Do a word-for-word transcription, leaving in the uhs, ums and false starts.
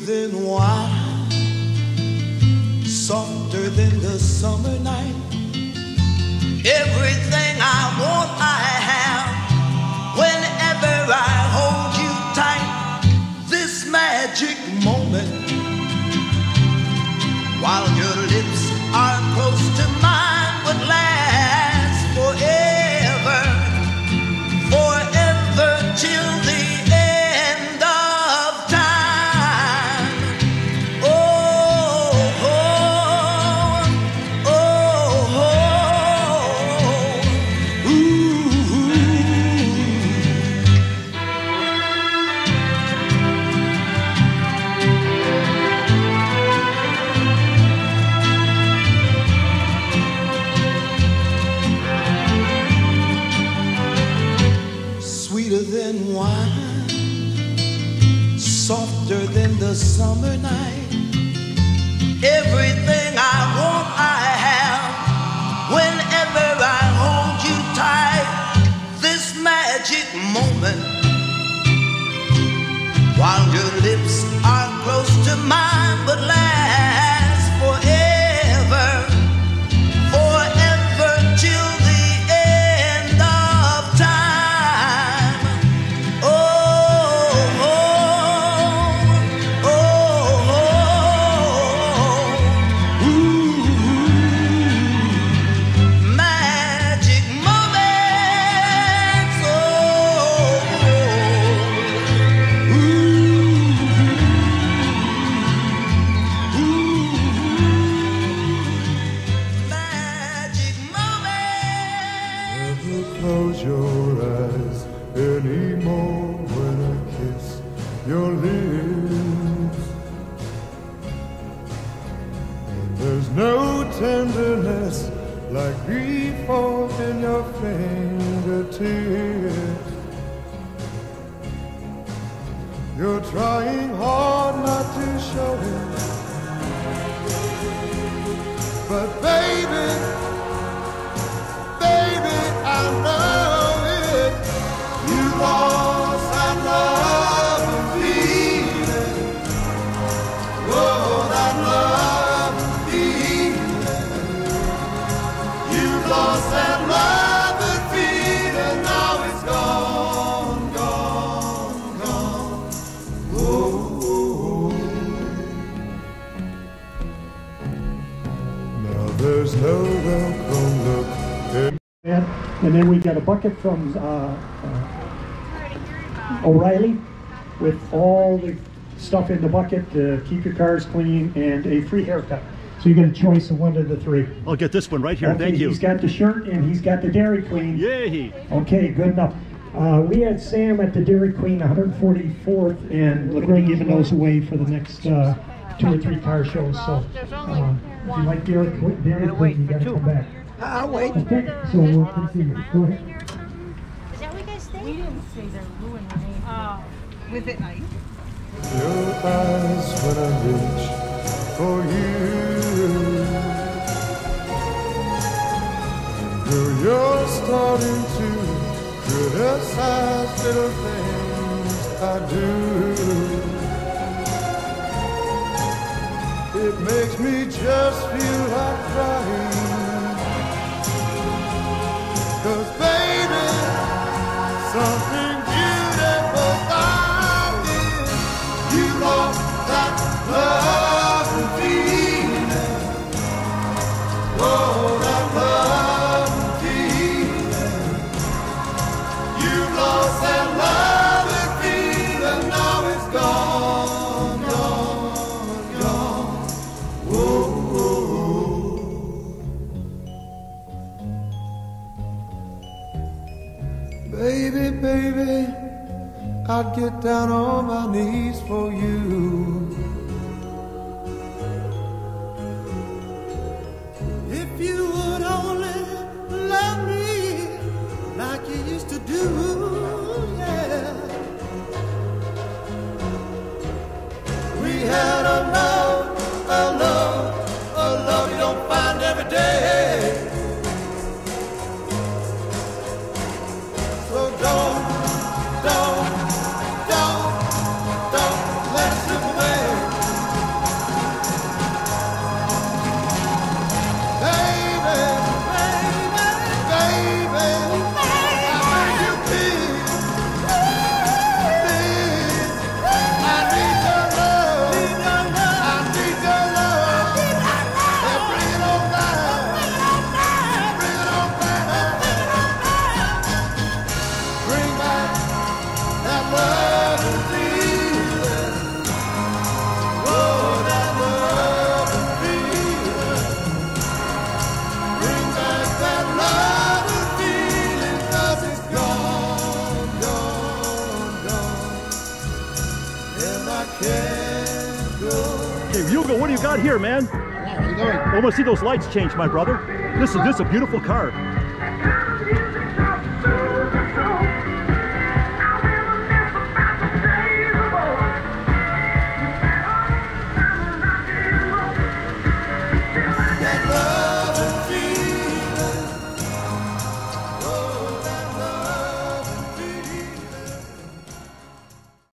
than wine, softer than the summer night. Everything I want, I have. Whenever I hold you tight, this magic moment, while your lips are close to mine, would last forever, forever till the end of time. Oh, oh, oh, oh, ooh. Sweeter than wine, softer than the summer night. Everything I want, I have. Whenever I hold you tight, this magic moment, while your lips are close to mine, but last forever, forever till the end of time. Oh, oh, oh, oh, ooh, magic moments. Oh, ooh, ooh, magic moments. Never close your eyes anymore when I kiss your lips. And there's no tenderness like before in your fingertips. You're trying hard not to show it, but baby, baby, I know it. You lost that love and feeling. Oh, that love and feeling. You lost that love and feeling. Now it's gone, gone, gone. Oh, now there's no welcome look in. And, and then we got a bucket from uh, uh, O'Reilly with all the stuff in the bucket to keep your cars clean and a free haircut. So you get a choice of one of the three. I'll get this one right here. Okay, Thank you. He's got the shirt and he's got the Dairy Queen. Yay! Okay, good enough. Uh, we had Sam at the Dairy Queen one hundred forty-fourth, and we're going to give those away for the next uh, two or three car shows. So uh, if you like Dairy Queen, Dairy Queen, you got to come back. I'll wait. Okay, so we'll continue. Go ahead. Is that where you guys stay? We didn't stay there. Lou and I. Oh, was it nice? Your eyes when I reach for you. Girl, you're starting to criticize little things I do. It makes me just feel like crying. 'Cause baby, something beautiful about it. You lost that love and feeling. Oh, that love and feeling. You lost that love and feeling. Now it's gone, gone, gone. Whoa, whoa. Baby, baby, I'd get down on my knees for you. If you would only love me like you used to do, yeah. We had a love, a love, a love you don't find every day. So don't, don't, don't, don't let it slip away. got here, man? How you doing? I want to see those lights change, my brother. This is this is a beautiful car.